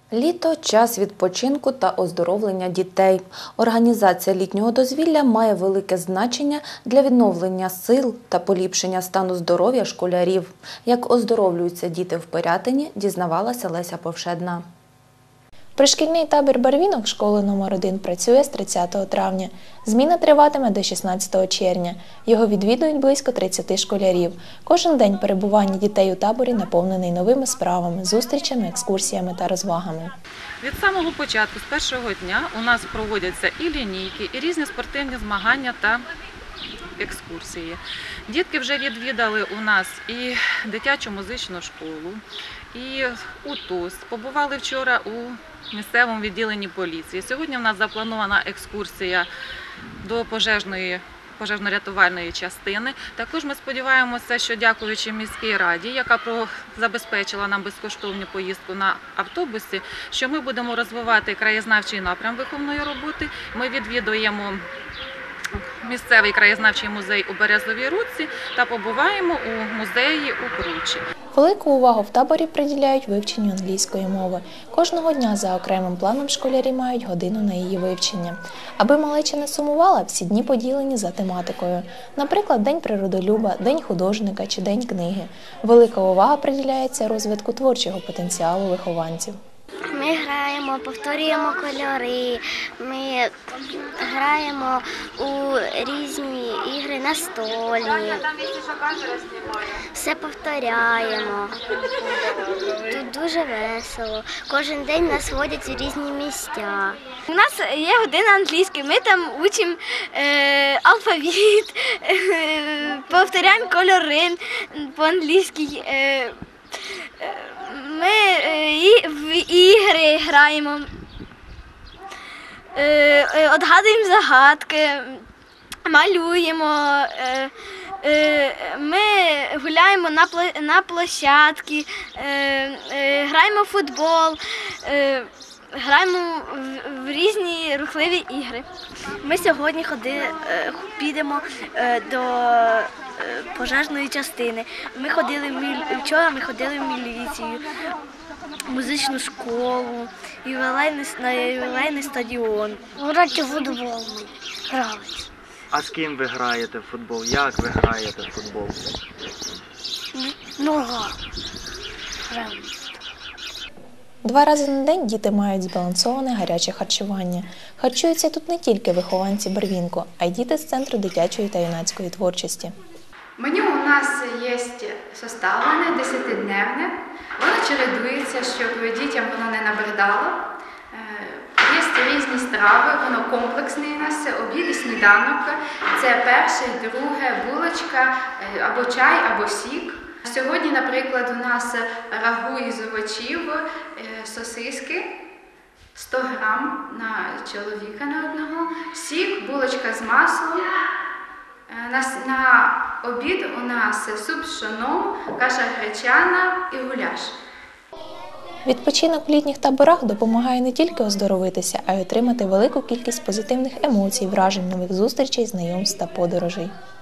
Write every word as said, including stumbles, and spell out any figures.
Літо – час відпочинку та оздоровлення дітей. Організація літнього дозвілля має велике значення для відновлення сил та поліпшення стану здоров'я школярів. Як оздоровлюються діти в Пирятині, дізнавалася Леся Повшедна. Пришкільний табір «Барвінок» школи номер один працює з тридцятого травня. Зміна триватиме до шістнадцятого червня. Його відвідують близько тридцяти школярів. Кожен день перебування дітей у таборі наповнений новими справами, зустрічами, екскурсіями та розвагами. Від самого початку, з першого дня, у нас проводяться і лінійки, і різні спортивні змагання та екскурсії. Дітки вже відвідали у нас і дитячу музичну школу, і УТУС. Побували вчора у місцевому відділенні поліції. Сьогодні в нас запланована екскурсія до пожежної пожежно-рятувальної частини. Також ми сподіваємося, що дякуючи міській раді, яка забезпечила нам безкоштовну поїздку на автобусі, що ми будемо розвивати краєзнавчий напрям виховної роботи. Ми відвідуємо місцевий краєзнавчий музей у Березовій Рудці та побуваємо у музеї у Кручі. Велику увагу в таборі приділяють вивченню англійської мови. Кожного дня за окремим планом школярі мають годину на її вивчення. Аби малеча не сумувала, всі дні поділені за тематикою. Наприклад, День природолюба, День художника чи День книги. Велика увага приділяється розвитку творчого потенціалу вихованців. Ми граємо, повторюємо кольори, ми граємо у різні ігри на столі, все повторяємо. Тут дуже весело. Кожен день нас водять у різні місця. У нас є година англійської, ми там учимо е, алфавіт, е, повторяємо кольори по-англійськи. Е, Ми в ігри граємо, відгадуємо загадки, малюємо, ми гуляємо на площадці, граємо в футбол, граємо в різні рухливі ігри. Ми сьогодні ходили, підемо до пожежної частини. Ми ходили вчора, ми ходили в міліцію, музичну школу, на ювілейний стадіон. Грати в футбол ми грали. А з ким ви граєте в футбол? Як ви граєте в футбол? Нога. Граємо. Два рази на день діти мають збалансоване гаряче харчування. Харчуються тут не тільки вихованці «Барвінку», а й діти з Центру дитячої та юнацької творчості. Меню у нас є составлене, десятидневне. Воно чередується, щоб дітям воно не набридало. Є різні страви, воно комплексне у нас, обід і сніданок. Це перше, друге, булочка, або чай, або сік. Сьогодні, наприклад, у нас рагу із овочів, сосиски, сто грам на чоловіка на одного, сік, булочка з маслом. На, на обід у нас суп з пшоном, каша гречана і гуляш. Відпочинок в літніх таборах допомагає не тільки оздоровитися, а й отримати велику кількість позитивних емоцій, вражень, нових зустрічей, знайомств та подорожей.